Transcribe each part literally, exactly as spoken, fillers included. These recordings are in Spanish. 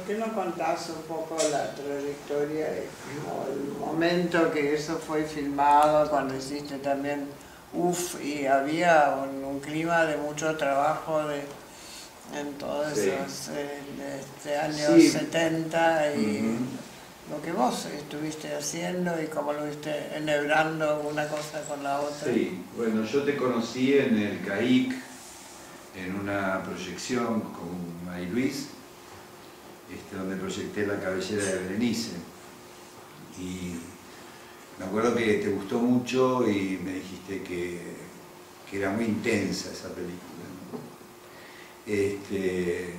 qué no contás un poco la trayectoria y como el momento que eso fue filmado, cuando hiciste también Uf, y había un, un clima de mucho trabajo de, en todos sí. esos eh, este, años sí. setenta y uh-huh. lo que vos estuviste haciendo y cómo lo viste enhebrando una cosa con la otra. Sí, bueno, yo te conocí en el C A I C, en una proyección con Mari Luis, este, donde proyecté La cabellera de Berenice. Y me acuerdo que te gustó mucho y me dijiste que, que era muy intensa esa película, ¿no? Este,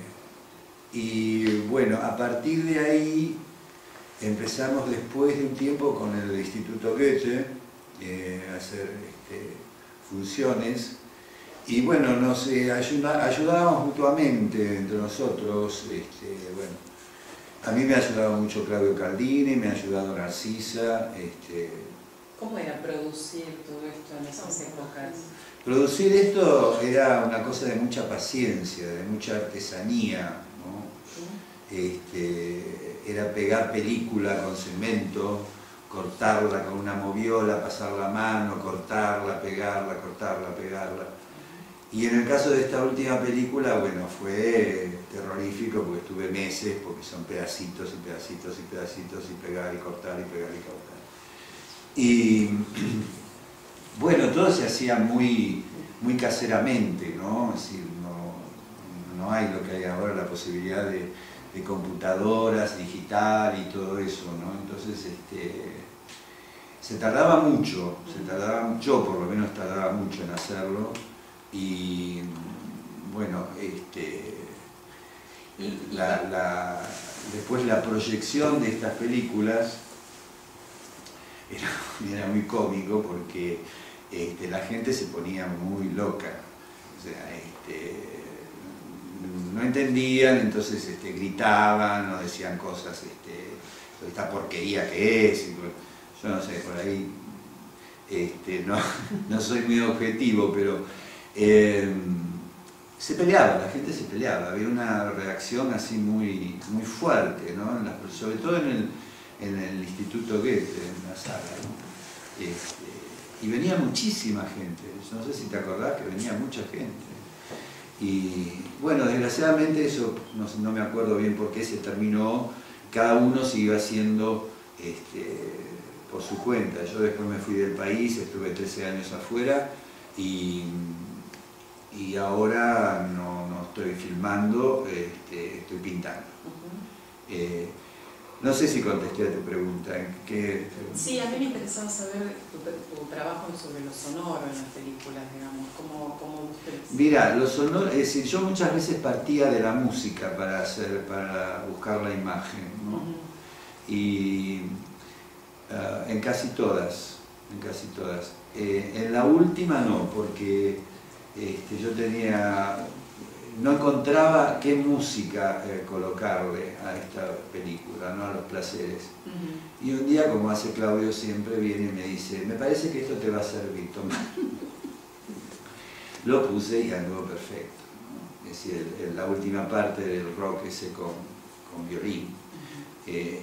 y bueno, a partir de ahí empezamos después de un tiempo con el Instituto Goethe eh, a hacer este, funciones. Y bueno, nos eh, ayuda, ayudábamos mutuamente entre nosotros. Este, bueno, a mí me ha ayudado mucho Claudio Caldini, me ha ayudado Narcisa. Este, ¿Cómo era producir todo esto en esas épocas? Producir esto era una cosa de mucha paciencia, de mucha artesanía, ¿no? Este, era pegar película con cemento, cortarla con una moviola, pasar la mano, cortarla, pegarla, cortarla, pegarla. Y en el caso de esta última película, bueno, fue terrorífico porque estuve meses, porque son pedacitos y pedacitos y pedacitos y pegar y cortar y pegar y cortar. Y bueno, todo se hacía muy, muy caseramente, ¿no? Es decir, no, no hay lo que hay ahora, la posibilidad de, de computadoras, digital y todo eso, ¿no? Entonces, este, se tardaba mucho, se tardaba, yo por lo menos tardaba mucho en hacerlo. Y bueno, este, la, la, después la proyección de estas películas era, era muy cómico porque este, la gente se ponía muy loca, o sea, este, no entendían, entonces este, gritaban o decían cosas, este, esta porquería que es, yo no sé, por ahí este, no, no soy muy objetivo, pero Eh, se peleaba, la gente se peleaba, había una reacción así muy, muy fuerte, ¿no? En la, sobre todo en el, en el Instituto Goethe, en la sala, ¿no? Este, y venía muchísima gente, yo no sé si te acordás que venía mucha gente. Y bueno, desgraciadamente eso, no, no me acuerdo bien por qué se terminó, cada uno siguió haciendo este, por su cuenta. Yo después me fui del país, estuve trece años afuera y... y ahora no, no estoy filmando, este, estoy pintando. Uh-huh. eh, no sé si contesté a tu pregunta. ¿Qué? Sí, a mí me interesaba saber tu, tu trabajo sobre lo sonoro en las películas, digamos, cómo, cómo usted... Mira, lo sonoro, es decir, yo muchas veces partía de la música para, hacer, para buscar la imagen, ¿no? Uh-huh. Y uh, en casi todas, en casi todas. Eh, en la última no, porque Este, yo tenía, no encontraba qué música eh, colocarle a esta película, ¿no? A Los placeres. Uh-huh. Y un día, como hace Claudio siempre, viene y me dice, me parece que esto te va a servir, toma. Lo puse y anduvo perfecto, ¿no? Es decir, el, el, la última parte del rock ese con, con violín. Uh-huh. eh,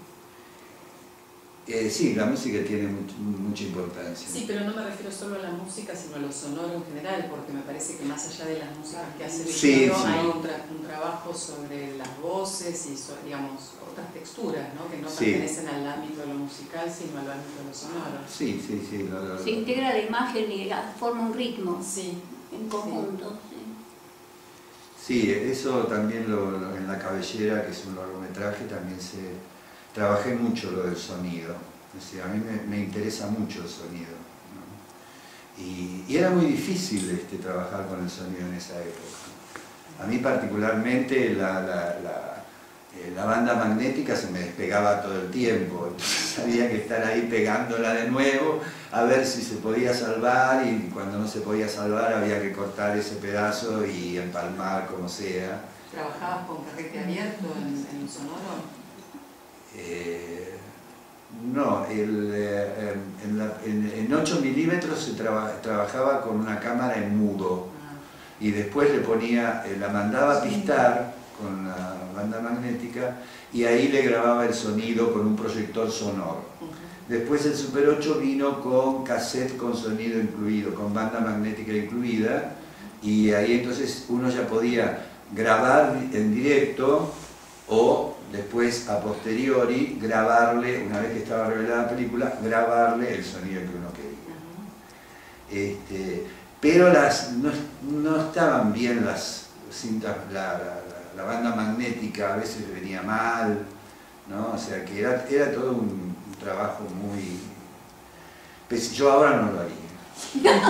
Eh, sí, la música tiene much, mucha importancia. Sí, pero no me refiero solo a la música, sino a lo sonoro en general, porque me parece que más allá de las músicas que hace el sí, video, sí. hay un, tra un trabajo sobre las voces y, so digamos, otras texturas, ¿no? Que no sí. pertenecen al ámbito de lo musical, sino al ámbito de lo sonoro. Sí, sí, sí. Lo, lo, lo. Se integra la imagen y forma un ritmo sí. en conjunto. Sí, sí eso también lo, lo, en La cabellera, que es un largometraje, también se... Trabajé mucho lo del sonido, es decir, a mí me, me interesa mucho el sonido, ¿no? y, y era muy difícil este, trabajar con el sonido en esa época. A mí particularmente la, la, la, eh, la banda magnética se me despegaba todo el tiempo, entonces había que estar ahí pegándola de nuevo a ver si se podía salvar, y cuando no se podía salvar había que cortar ese pedazo y empalmar como sea. ¿Trabajabas con carrete abierto en, en el sonoro? Eh, no, el, eh, en, la, en, en ocho milímetros se traba, trabajaba con una cámara en mudo, ah. y después le ponía, eh, la mandaba a pistar con la banda magnética y ahí le grababa el sonido con un proyector sonoro. Después el Super ocho vino con cassette con sonido incluido, con banda magnética incluida, y ahí entonces uno ya podía grabar en directo o después a posteriori grabarle, una vez que estaba revelada la película, grabarle el sonido que uno quería. Este, pero las, no, no estaban bien las cintas, la, la, la banda magnética a veces venía mal, ¿no? O sea que era, era todo un trabajo muy... Pues yo ahora no lo haría.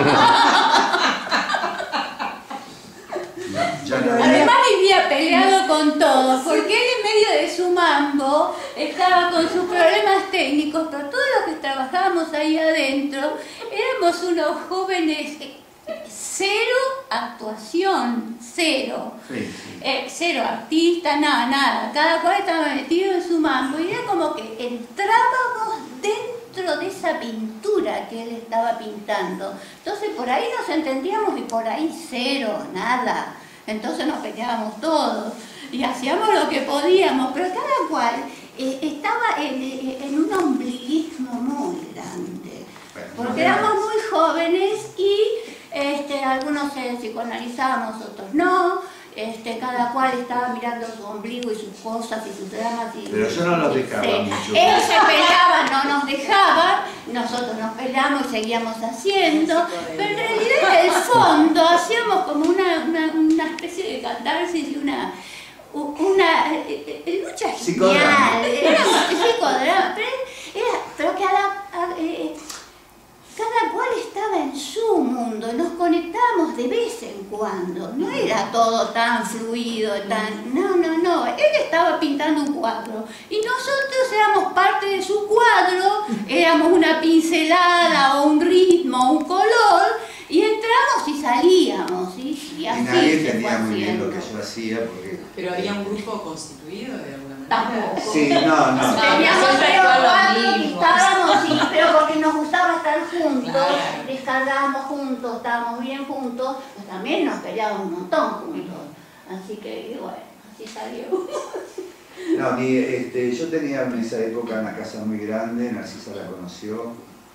No, ya no. Además vivía peleado con todos, porque él en medio de su mambo estaba con sus problemas técnicos, pero todos los que trabajábamos ahí adentro éramos unos jóvenes, cero actuación, cero, Sí, sí. eh, cero artista, nada, nada, cada cual estaba metido en su mambo y era como que entrábamos dentro de esa pintura que él estaba pintando. Entonces por ahí nos entendíamos y por ahí cero, nada. Entonces nos peleábamos todos y hacíamos lo que podíamos, pero cada cual eh, estaba en, en un ombliguismo muy grande, porque éramos muy jóvenes y este, algunos se psicoanalizábamos, otros no. Este, cada cual estaba mirando su ombligo y sus cosas y sus dramas. Y, pero yo no los dejaba sí. mucho. Ellos se peleaban, no nos dejaban, nosotros nos peleamos y seguíamos haciendo, pero en realidad en el fondo hacíamos como una, una, una especie de catarsis y una, una eh, eh, lucha genial, era un psicodrama, pero, era, pero que a la, a, eh, cada cual estaba en su mundo, nos conectábamos de vez en cuando, no era todo tan fluido, tan... no, no, no, él estaba pintando un cuadro y nosotros éramos parte de su cuadro, éramos una pincelada o un ritmo, un color, y entramos y salíamos, y, y así y nadie se entendía fue muy bien lo que haciendo. yo hacía porque... Pero había un grupo constituido de alguna manera. Tampoco. Sí, no, no. Teníamos siempre tres o todos los cuatro, mismos. estábamos, sí, pero porque nos gustaba estar juntos, Claro. descargábamos juntos, estábamos bien juntos, pues también nos peleábamos un montón juntos. Así que, bueno, así salió. No, mi, este, yo tenía en esa época una casa muy grande, Narcisa la conoció,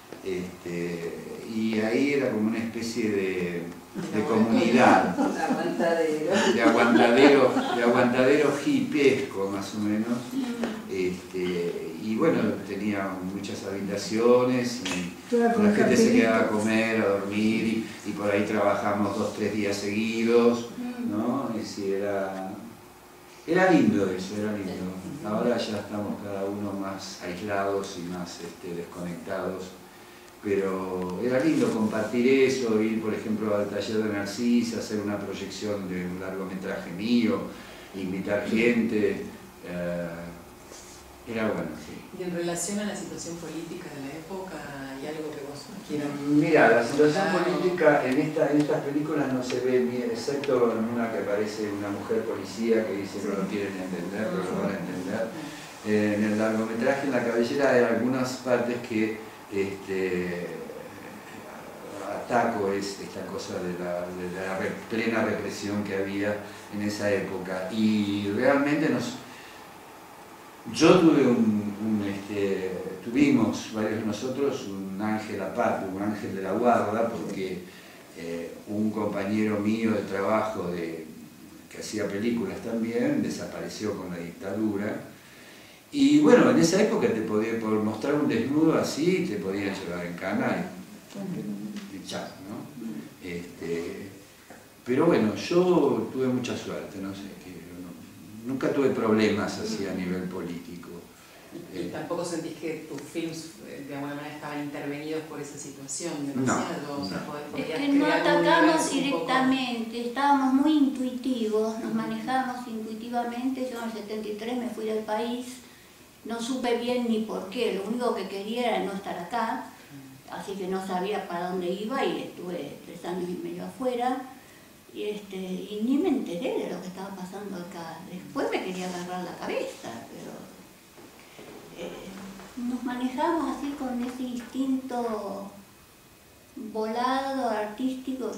este, y ahí era como una especie de, de comunidad, de aguantadero, de aguantadero hippesco más o menos, este, y bueno, tenía muchas habitaciones y la gente se quedaba a comer, a dormir y, y por ahí trabajamos dos, tres días seguidos, ¿no? Es decir, era... Era lindo eso, era lindo. Ahora ya estamos cada uno más aislados y más este, desconectados. Pero era lindo compartir eso, ir por ejemplo al taller de Narcisa, hacer una proyección de un largometraje mío, invitar gente. Eh, era bueno, sí. Y en relación a la situación política de la época, ¿hay algo que vos quieras? Mira, la situación política en, esta, en estas películas no se ve bien, excepto en una que aparece una mujer policía que dice no lo quieren entender, pero lo van a entender. Eh, en el largometraje, en La Cabellera, hay algunas partes que este, ataco es esta cosa de la, de la re, plena represión que había en esa época. Y realmente nos... Yo tuve un, un este, tuvimos varios de nosotros un ángel aparte, un ángel de la guarda, porque eh, un compañero mío de trabajo de, que hacía películas también desapareció con la dictadura. Y bueno, en esa época te podía, por mostrar un desnudo así, te podían llevar en cana y, y chao, ¿no? Este, pero bueno, yo tuve mucha suerte, no sé, que no, nunca tuve problemas así a nivel político. ¿Y Eh, tampoco sentís que tus films de alguna manera estaban intervenidos por esa situación No, demasiado? O sea, no. podías Es que crear no un atacamos universo un poco- directamente, estábamos muy intuitivos, nos manejábamos intuitivamente. Yo en el setenta y tres me fui del país, no supe bien ni por qué, lo único que quería era no estar acá, así que no sabía para dónde iba y estuve tres años y medio afuera. Y, este, y ni me enteré de lo que estaba pasando acá. Después me quería agarrar la cabeza, pero eh, nos manejamos así con ese instinto volado, artístico,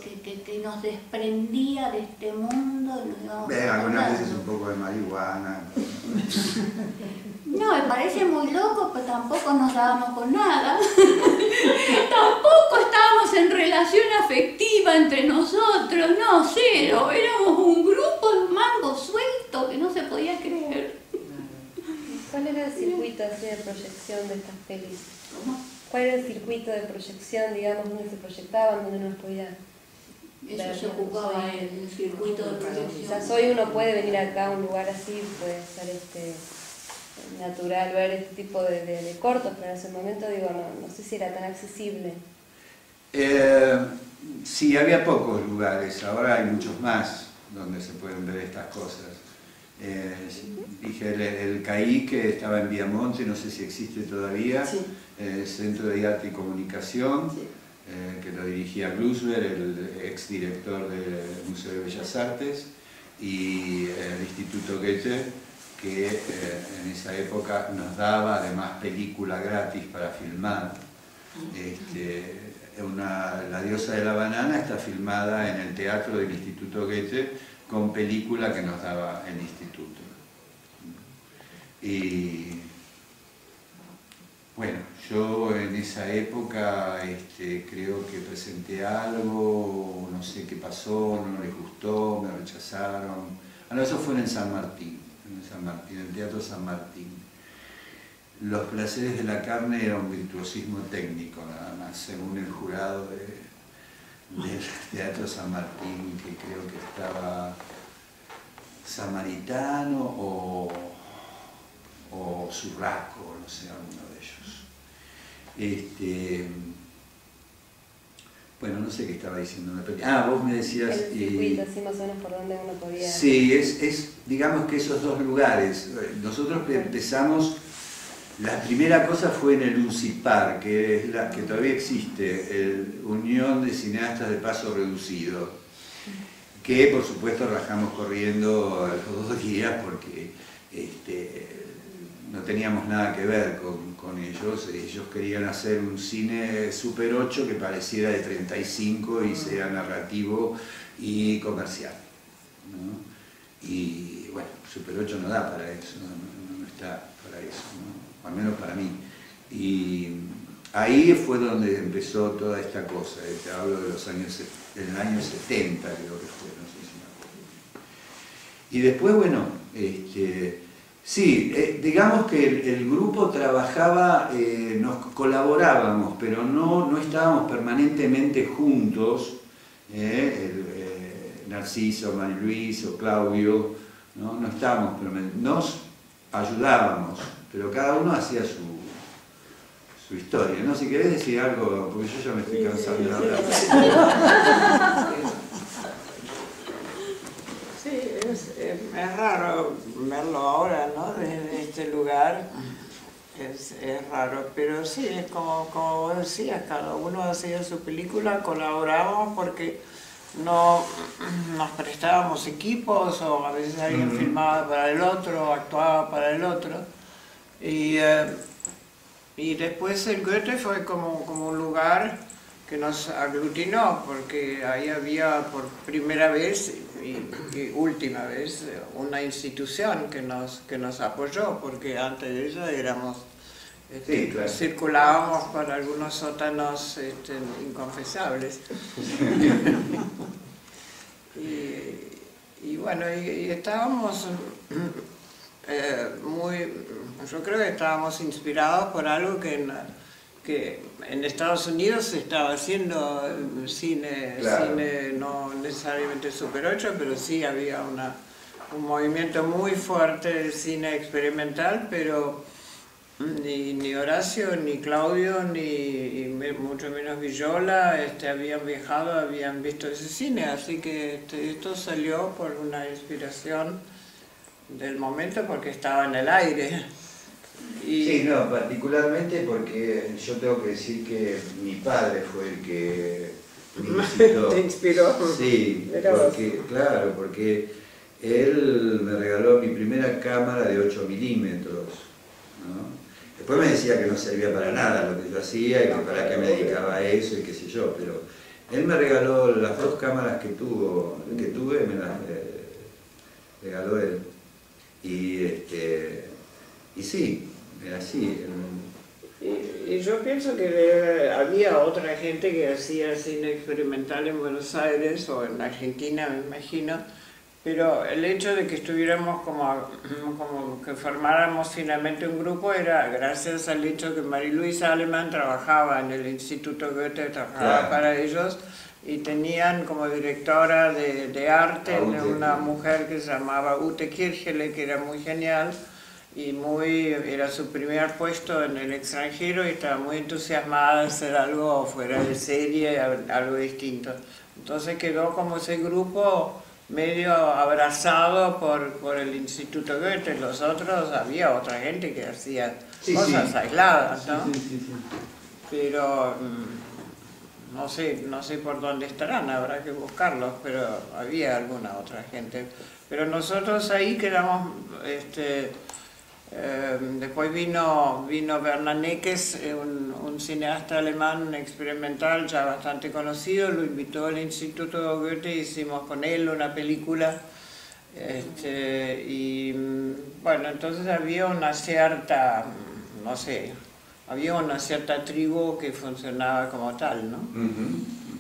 que, que, que nos desprendía de este mundo. Nos íbamos Ven, algunas acordando. veces un poco de marihuana. No, me parece muy loco, pero tampoco nos dábamos con nada. Tampoco estábamos en relación afectiva entre nosotros, no, cero. Éramos un grupo de mango suelto que no se podía creer. ¿Cuál era el circuito así de proyección de estas pelis? ¿Cómo? ¿Cuál era el circuito de proyección, digamos, donde se proyectaban, donde uno podía Eso ver, se ocupaba en el circuito de proyección. Quizás hoy uno puede venir acá a un lugar así, puede ser este, natural ver este tipo de, de, de cortos, pero en ese momento digo, no, no sé si era tan accesible. Eh, sí, había pocos lugares, ahora hay muchos más donde se pueden ver estas cosas. Eh, dije, el, el C A I que estaba en Viamonte, no sé si existe todavía, Sí. el Centro de Arte y Comunicación, Sí. eh, que lo dirigía Glusberg, el exdirector del Museo de Bellas Artes, y el Instituto Goethe, que eh, en esa época nos daba además película gratis para filmar. Este, una, La diosa de la banana está filmada en el teatro del Instituto Goethe con película que nos daba el instituto. Y bueno, yo en esa época este, creo que presenté algo, no sé qué pasó, no les gustó, me rechazaron. Ah, no, eso fue en San Martín, en San Martín, en el Teatro San Martín. Los placeres de la carne era un virtuosismo técnico, nada más, según el jurado de, del Teatro San Martín, que creo que estaba Samaritano o, o Surrasco, no sé, alguno de ellos. Este, bueno, no sé qué estaba diciendo. Ah, vos me decías... El circuito, así más o menos por donde uno podía... Sí, es, es digamos que esos dos lugares. Nosotros empezamos... La primera cosa fue en el UNCIPAR, que, es la, que todavía existe, el Unión de Cineastas de Paso Reducido, que por supuesto rajamos corriendo a los dos días porque este, no teníamos nada que ver con, con ellos. Ellos querían hacer un cine Super ocho que pareciera de treinta y cinco y sea narrativo y comercial, ¿no? Y bueno, Super ocho no da para eso, no, no, no está para eso, ¿no? Al menos para mí. Y ahí fue donde empezó toda esta cosa. Te hablo de los años, del año setenta, creo que fue, no sé si me acuerdo. Y después, bueno, este, sí, eh, digamos que el, el grupo trabajaba, eh, nos colaborábamos, pero no, no estábamos permanentemente juntos, eh, el, eh, Narciso, María Luis o Claudio, no, no estábamos permanentemente, nos ayudábamos, pero cada uno hacía su, su historia, ¿no? Si querés decir algo, porque yo ya me estoy cansando de hablar. Sí, es, es, es raro verlo ahora, ¿no? Desde este lugar, es, es raro, pero sí, es como, como vos decías, cada uno hacía su película, colaborábamos porque no nos prestábamos equipos o a veces alguien mm. filmaba para el otro, actuaba para el otro. Y, eh, y después el Goethe fue como, como un lugar que nos aglutinó, porque ahí había por primera vez y, y última vez una institución que nos, que nos apoyó, porque antes de eso éramos, este, sí, claro. circulábamos por algunos sótanos este, inconfesables. y, y bueno, y, y estábamos eh, muy... Yo creo que estábamos inspirados por algo que en, que en Estados Unidos se estaba haciendo cine, claro. cine no necesariamente Super ocho, pero sí había una, un movimiento muy fuerte de cine experimental, pero ni, ni Horacio, ni Claudio, ni y mucho menos Villola este, habían viajado, habían visto ese cine, así que este, esto salió por una inspiración del momento porque estaba en el aire. Y... Sí, no, particularmente porque yo tengo que decir que mi padre fue el que me incitó. ¿Te inspiró? Sí, porque, claro, porque él me regaló mi primera cámara de ocho milímetros, ¿no? Después me decía que no servía para nada lo que yo hacía y que para qué me dedicaba a eso y qué sé yo, pero Él me regaló las dos cámaras que tuvo, que tuve, me las eh, regaló él. Y, este, y sí, era así. Y, y yo pienso que eh, había otra gente que hacía cine experimental en Buenos Aires o en Argentina, me imagino, pero el hecho de que estuviéramos como, como que formáramos finalmente un grupo era gracias al hecho que María-Luisa Alemán trabajaba en el Instituto Goethe, trabajaba claro. para ellos, y tenían como directora de, de arte una mujer que se llamaba Ute Kirchele, que era muy genial, y muy, era su primer puesto en el extranjero y estaba muy entusiasmada de hacer algo fuera de serie, algo distinto. Entonces quedó como ese grupo medio abrazado por, por el Instituto Goethe. Los otros, había otra gente que hacía sí, cosas sí. aisladas, ¿no? Sí, sí, sí, sí. Pero no sé, no sé por dónde estarán, habrá que buscarlos, pero había alguna otra gente. Pero nosotros ahí quedamos, este, eh, después vino, vino Bernanekes, un, un cineasta alemán experimental ya bastante conocido, lo invitó al Instituto Goethe, hicimos con él una película, este, y bueno, entonces había una cierta, no sé, había una cierta tribu que funcionaba como tal, ¿no? Uh-huh.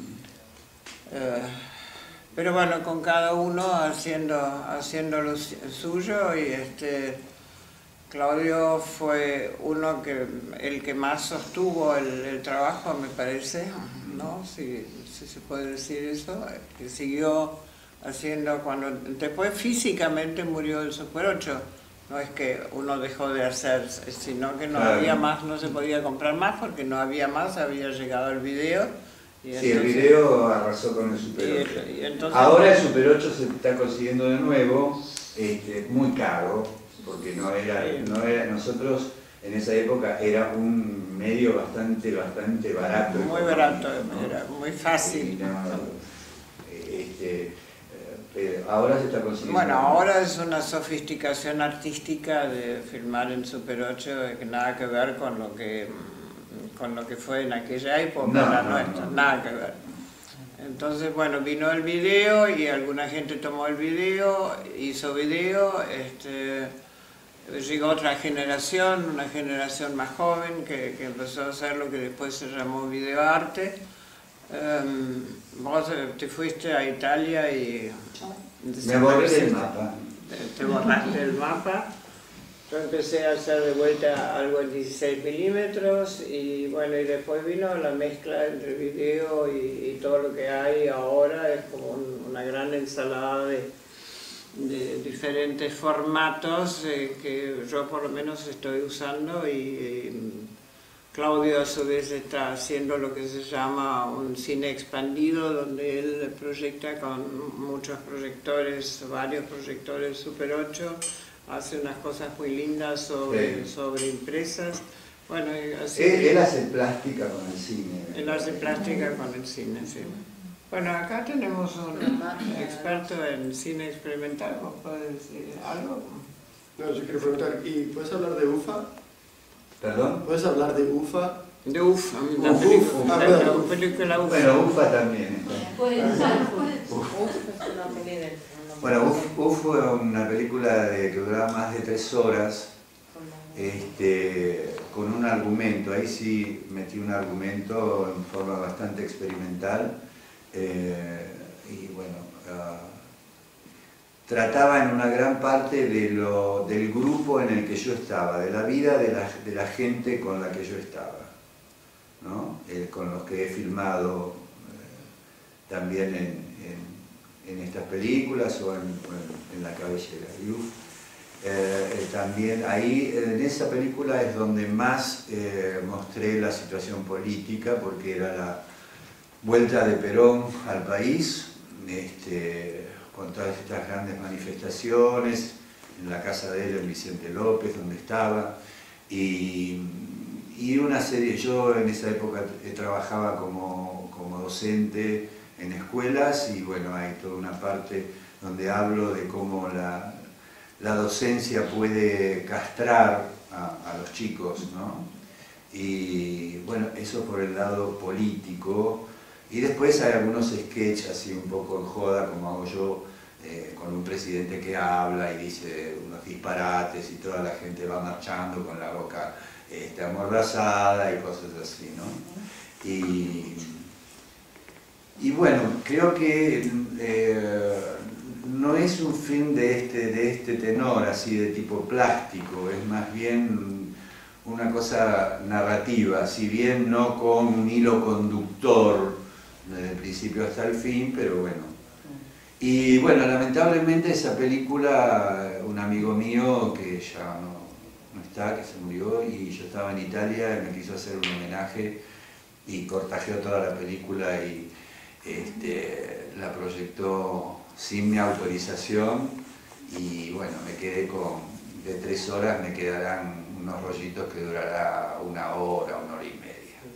eh, pero bueno, con cada uno haciendo, haciendo lo suyo, y este, Claudio fue uno que, el que más sostuvo el, el trabajo, me parece, ¿no? Si, si se puede decir eso, que siguió haciendo cuando, después físicamente murió el Super ocho. No es que uno dejó de hacer, sino que no claro. había más, no se podía comprar más porque no había más, había llegado el video. Y sí, entonces, el video arrasó con el Super ocho. Y, y entonces, ahora el Super ocho se está consiguiendo de nuevo, este, muy caro, porque no era, no era, nosotros en esa época era un medio bastante, bastante barato. Muy barato, ¿no? Era muy fácil. No, este, Eh, ahora se está consiguiendo. Bueno, ahora es una sofisticación artística de filmar en Super ocho que nada que ver con lo que, con lo que fue en aquella época, no, la no, nuestra, no. nada que ver. Entonces, bueno, vino el video y alguna gente tomó el video, hizo video, este, llegó otra generación, una generación más joven que, que empezó a hacer lo que después se llamó videoarte. Um, vos te fuiste a Italia y me borré del mapa. Te, te borraste el mapa. Yo empecé a hacer de vuelta algo en dieciséis milímetros y bueno, y después vino la mezcla entre video y, y todo lo que hay ahora, es como un, una gran ensalada de, de diferentes formatos eh, que yo por lo menos estoy usando, y, y Claudio a su vez está haciendo lo que se llama un cine expandido, donde él proyecta con muchos proyectores, varios proyectores Super ocho, hace unas cosas muy lindas sobre, sí. sobre impresas. Bueno, así él, él hace plástica con el cine. Él hace plástica con el cine, sí. Bueno, acá tenemos un experto en cine experimental, ¿vos podés decir algo? No, yo quiero preguntar, ¿y puedes hablar de U F A? ¿Perdón? ¿Puedes hablar de U F A? De U F A, la Uf, película, Uf, la, la, la película U F A. Bueno, U F A también. Puede ser, Bueno, U F A fue una película de, que duraba más de tres horas, este, con un argumento. Ahí sí metí un argumento en forma bastante experimental, eh, y bueno, uh, trataba en una gran parte de lo, del grupo en el que yo estaba, de la vida de la, de la gente con la que yo estaba, ¿no? Eh, con los que he filmado eh, también en, en, en estas películas o en, en, en La Cabellera. Y, uf, eh, también ahí, en esa película es donde más eh, mostré la situación política, porque era la vuelta de Perón al país, este, con todas estas grandes manifestaciones, en la casa de él, en Vicente López, donde estaba, y, y una serie, yo en esa época trabajaba como, como docente en escuelas, y bueno, hay toda una parte donde hablo de cómo la, la docencia puede castrar a, a los chicos, ¿no? Y bueno, eso por el lado político. Y después hay algunos sketches así un poco en joda, como hago yo, eh, con un presidente que habla y dice unos disparates y toda la gente va marchando con la boca este, amordazada y cosas así, ¿no? Y, y bueno, creo que eh, no es un film de este, de este tenor, así de tipo plástico, es más bien una cosa narrativa, si bien no con un hilo conductor desde el principio hasta el fin, pero bueno. Y bueno, lamentablemente esa película, un amigo mío que ya no, no está, que se murió, y yo estaba en Italia y me quiso hacer un homenaje y cortajeó toda la película y este, la proyectó sin mi autorización y bueno, me quedé con, de tres horas me quedarán unos rollitos que durará una hora, una hora y media.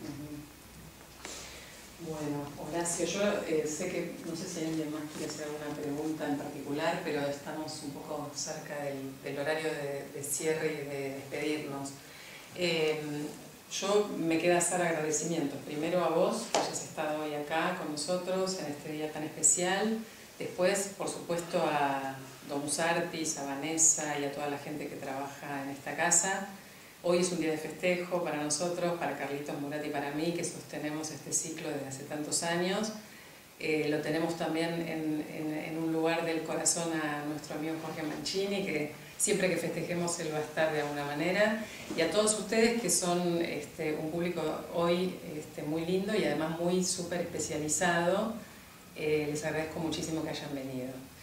Bueno, Horacio, yo eh, sé que, no sé si alguien más quiere hacer alguna pregunta en particular, pero estamos un poco cerca del, del horario de, de cierre y de despedirnos. Eh, yo me queda hacer agradecimientos, primero a vos, que hayas estado hoy acá con nosotros en este día tan especial, después, por supuesto, a Don Sartis, a Vanessa y a toda la gente que trabaja en esta casa. Hoy es un día de festejo para nosotros, para Carlitos Murat y para mí, que sostenemos este ciclo desde hace tantos años. Eh, lo tenemos también en, en, en un lugar del corazón a nuestro amigo Jorge Mancini, que siempre que festejemos él va a estar de alguna manera. Y a todos ustedes que son este, un público hoy este, muy lindo y además muy súper especializado, eh, les agradezco muchísimo que hayan venido.